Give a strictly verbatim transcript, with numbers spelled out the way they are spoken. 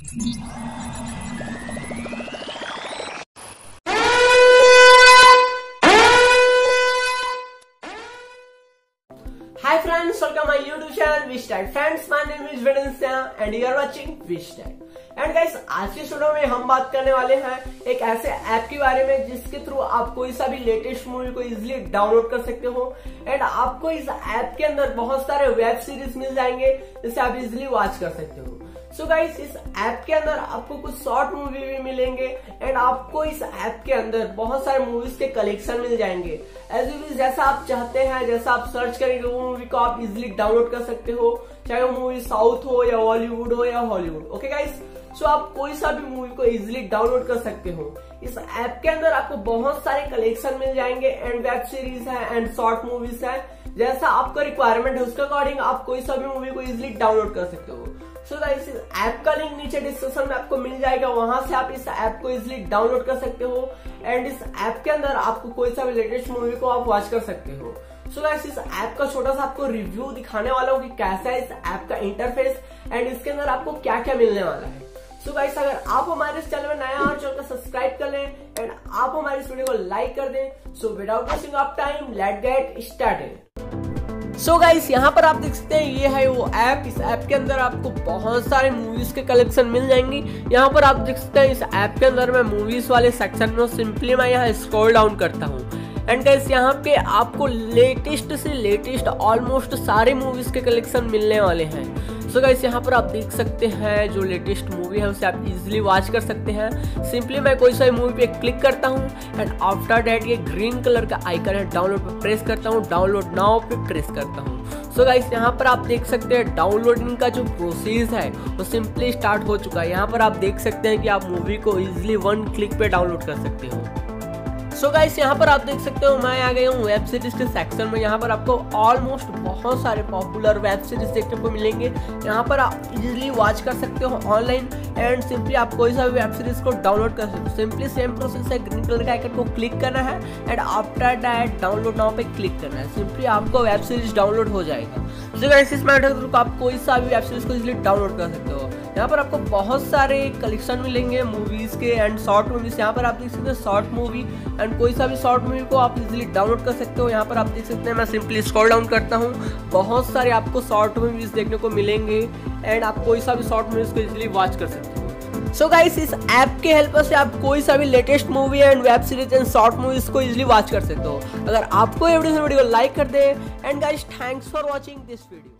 Hi friends, welcome my YouTube channel Vistat. Friends, my name is Vidmate and you are watching Vistat. And guys, आज की video में हम बात करने वाले हैं एक ऐसे ऐप के बारे में जिसके थ्रू आप कोई सा भी लेटेस्ट मूवी को इजीली डाउनलोड कर सकते हो। एंड आपको इस ऐप के अंदर बहुत सारे वेब सीरीज मिल जाएंगे जिसे आप इजीली वॉच कर सकते हो। सो गाइस, इस ऐप के अंदर आपको कुछ शॉर्ट मूवी भी मिलेंगे एंड आपको इस ऐप के अंदर बहुत सारे मूवीज के कलेक्शन मिल जाएंगे। एज यू जैसा आप चाहते हैं, जैसा आप सर्च करेंगे वो मूवी को आप इजीली डाउनलोड कर सकते हो, चाहे वो मूवी साउथ हो या बॉलीवुड हो या हॉलीवुड। ओके गाइस, सो आप कोई सा भी मूवी को इजीली डाउनलोड कर सकते हो। इस ऐप के अंदर आपको बहुत सारे कलेक्शन मिल जाएंगे एंड वेब सीरीज है एंड शॉर्ट मूवीज है। जैसा आपका रिक्वायरमेंट है उसके अकॉर्डिंग आप कोई सा भी मूवी को इजीली डाउनलोड कर सकते हो। सो गाइस, इस ऐप का लिंक नीचे डिस्क्रिप्शन में आपको मिल जाएगा, वहां से आप इस ऐप को इजीली डाउनलोड कर सकते हो एंड इस ऐप के अंदर आपको कोई सा भी लेटेस्ट मूवी को आप वॉच कर सकते हो। सो गाइस, इस ऐप का छोटा सा आपको रिव्यू दिखाने वाला हूँ कि कैसा है इस ऐप का इंटरफेस एंड इसके अंदर आपको क्या क्या मिलने वाला है। सो गाइस, अगर आप हमारे इस चैनल में नया और चैनल को सब्सक्राइब कर लें एंड आप हमारे इस वीडियो को लाइक कर दें। So without wasting of time, let's get started. So guys, यहाँ पर आप देख सकते हैं ये है वो ऐप। इस ऐप के अंदर आपको बहुत सारे मूवीज के कलेक्शन मिल जाएंगी। यहाँ पर आप देख सकते हैं इस ऐप के अंदर मैं मूवीज वाले सेक्शन में सिंपली मैं यहाँ स्क्रॉल डाउन करता हूँ एंड गाइस, यहाँ पे आपको लेटेस्ट से लेटेस्ट ऑलमोस्ट सारे मूवीज के कलेक्शन मिलने वाले हैं। सो गाइस, यहाँ पर आप देख सकते हैं जो लेटेस्ट मूवी है उसे आप इजीली वॉच कर सकते हैं। सिंपली मैं कोई सा मूवी पे क्लिक करता हूँ एंड आफ्टर दैट ये ग्रीन कलर का आइकन है, डाउनलोड पे प्रेस करता हूँ, डाउनलोड नाउ पे प्रेस करता हूँ। सो गाइस, यहाँ पर आप देख सकते हैं डाउनलोडिंग का जो प्रोसेस है वो सिंपली स्टार्ट हो चुका है। यहाँ पर आप देख सकते हैं कि आप मूवी को इजीली वन क्लिक पे डाउनलोड कर सकते हो। सो so गाइस, यहाँ पर आप देख सकते हो मैं आ गया हूँ वेब सीरीज के सेक्शन में। यहाँ पर आपको ऑलमोस्ट बहुत सारे पॉपुलर वेब सीरीज देखने को मिलेंगे। यहाँ पर आप इजीली वॉच कर सकते हो ऑनलाइन एंड सिंपली आप कोई सा भी वेब सीरीज को डाउनलोड कर सकते हो। सिंपली सेम प्रोसेस है, ग्रीन कलर का आइकन को क्लिक करना है and after that download now पे क्लिक करना है। सिंपली आपको वेब सीरीज डाउनलोड हो जाएगा। सो गाइस, इस मेथड से आप कोई सा भी वेब सीरीज को इजीली डाउनलोड कर सकते हो। यहाँ पर आपको बहुत सारे कलेक्शन मिलेंगे मूवीज के एंड शॉर्ट मूवीज। यहाँ पर आप देख सकते हैं शॉर्ट मूवी एंड कोई सा भी शॉर्ट मूवी को आप इजीली डाउनलोड कर सकते हो। यहाँ पर आप देख सकते हैं मैं सिंपली स्क्रॉल डाउन करता हूँ, बहुत सारे आपको शॉर्ट मूवीज देखने को मिलेंगे एंड आप कोई सा भी शॉर्ट मूवीज को इजीली वॉच कर सकते हो। सो गाइस, इस ऐप के हेल्प से आप कोई सा भी latest movie and web series and short movies को इजीली वॉच कर सकते हो। अगर आपको ये वीडियो को लाइक कर दे and guys, thanks for watching this video.